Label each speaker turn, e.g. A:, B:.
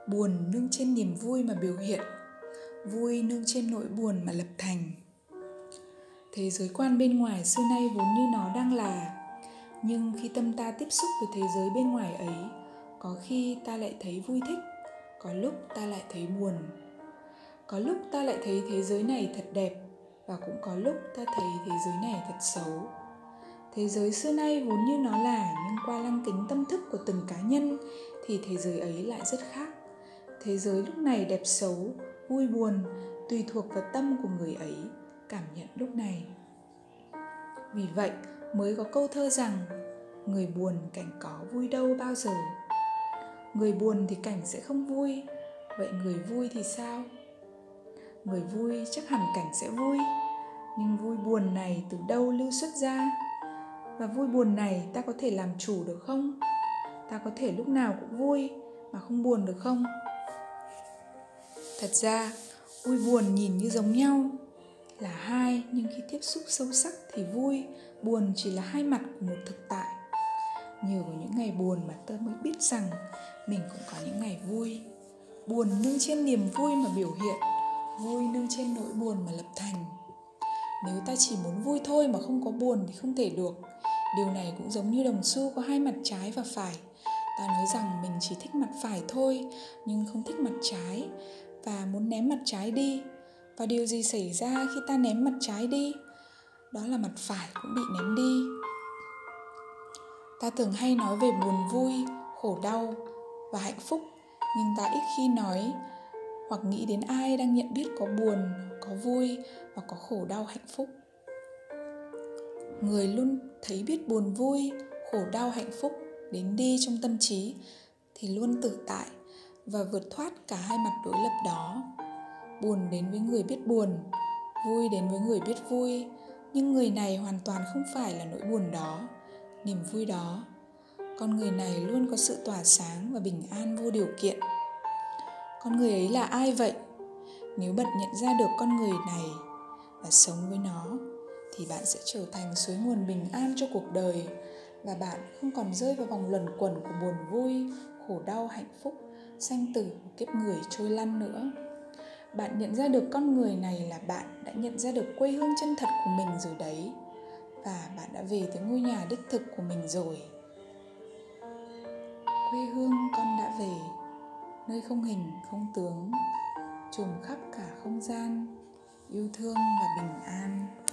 A: Buồn nương trên niềm vui mà biểu hiện, vui nương trên nỗi buồn mà lập thành. Thế giới quan bên ngoài xưa nay vốn như nó đang là, nhưng khi tâm ta tiếp xúc với thế giới bên ngoài ấy, có khi ta lại thấy vui thích, có lúc ta lại thấy buồn. Có lúc ta lại thấy thế giới này thật đẹp, và cũng có lúc ta thấy thế giới này thật xấu. Thế giới xưa nay vốn như nó là, nhưng qua lăng kính tâm thức của từng cá nhân thì thế giới ấy lại rất khác. Thế giới lúc này đẹp xấu, vui buồn, tùy thuộc vào tâm của người ấy, cảm nhận lúc này. Vì vậy mới có câu thơ rằng, người buồn cảnh có vui đâu bao giờ. Người buồn thì cảnh sẽ không vui, vậy người vui thì sao? Người vui chắc hẳn cảnh sẽ vui, nhưng vui buồn này từ đâu lưu xuất ra? Và vui buồn này ta có thể làm chủ được không? Ta có thể lúc nào cũng vui mà không buồn được không? Thật ra, vui buồn nhìn như giống nhau, là hai, nhưng khi tiếp xúc sâu sắc thì vui, buồn chỉ là hai mặt của một thực tại. Nhờ vào những ngày buồn mà ta mới biết rằng mình cũng có những ngày vui. Buồn nương trên niềm vui mà biểu hiện, vui nương trên nỗi buồn mà lập thành. Nếu ta chỉ muốn vui thôi mà không có buồn thì không thể được. Điều này cũng giống như đồng xu có hai mặt trái và phải. Ta nói rằng mình chỉ thích mặt phải thôi, nhưng không thích mặt trái, và muốn ném mặt trái đi. Và điều gì xảy ra khi ta ném mặt trái đi? Đó là mặt phải cũng bị ném đi. Ta thường hay nói về buồn vui, khổ đau và hạnh phúc, nhưng ta ít khi nói hoặc nghĩ đến ai đang nhận biết có buồn, có vui và có khổ đau hạnh phúc. Người luôn thấy biết buồn vui, khổ đau hạnh phúc đến đi trong tâm trí thì luôn tự tại và vượt thoát cả hai mặt đối lập đó. Buồn đến với người biết buồn, vui đến với người biết vui, nhưng người này hoàn toàn không phải là nỗi buồn đó, niềm vui đó. Con người này luôn có sự tỏa sáng và bình an vô điều kiện. Con người ấy là ai vậy? Nếu bạn nhận ra được con người này và sống với nó, thì bạn sẽ trở thành suối nguồn bình an cho cuộc đời, và bạn không còn rơi vào vòng luẩn quẩn của buồn vui, khổ đau, hạnh phúc, sanh tử của kiếp người trôi lăn nữa. Bạn nhận ra được con người này là bạn đã nhận ra được quê hương chân thật của mình rồi đấy, và bạn đã về tới ngôi nhà đích thực của mình rồi. Quê hương con đã về, nơi không hình không tướng, trùm khắp cả không gian, yêu thương và bình an.